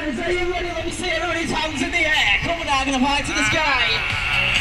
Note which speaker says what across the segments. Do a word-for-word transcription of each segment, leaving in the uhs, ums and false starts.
Speaker 1: Is are you ready? Let me see everybody's hands in the air. Come on, I'm gonna fly to the sky.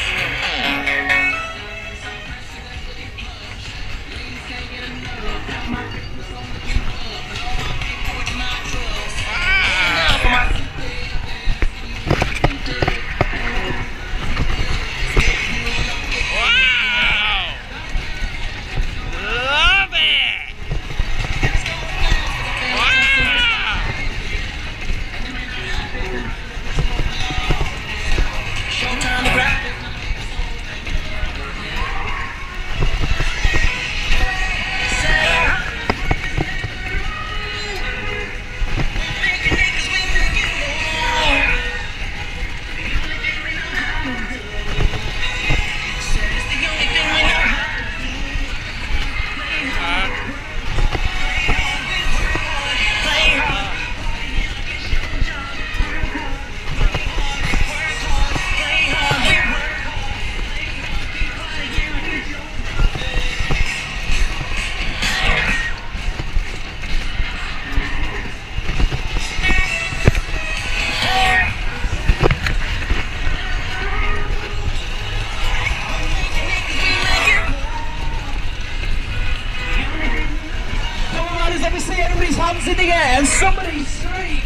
Speaker 1: Let me see everybody's hands in the air and somebody scream.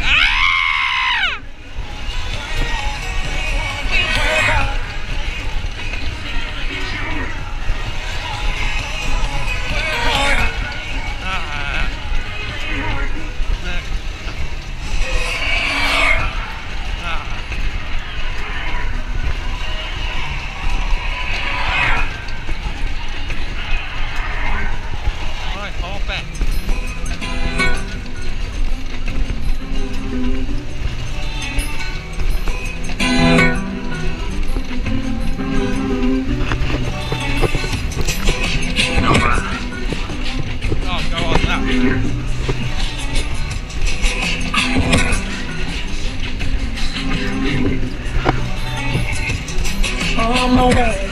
Speaker 1: On my way.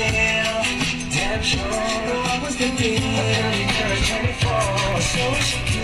Speaker 1: Sure, I was thinking, twenty-four, so